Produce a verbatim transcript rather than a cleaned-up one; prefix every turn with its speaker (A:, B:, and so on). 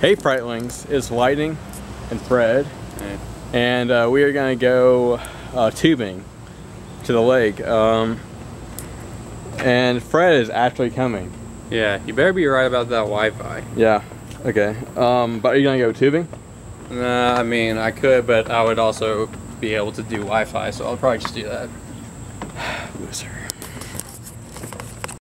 A: Hey Frightlings, it's Lightning and Fred,
B: Hey.
A: and uh, we are going to go uh, tubing to the lake. Um, and Fred is actually coming.
B: Yeah, you better be right about that Wi-Fi.
A: Yeah, okay. Um, but are you going to go tubing?
B: Nah, I mean, I could, but I would also be able to do Wi-Fi, so I'll probably just do that.
A: Loser.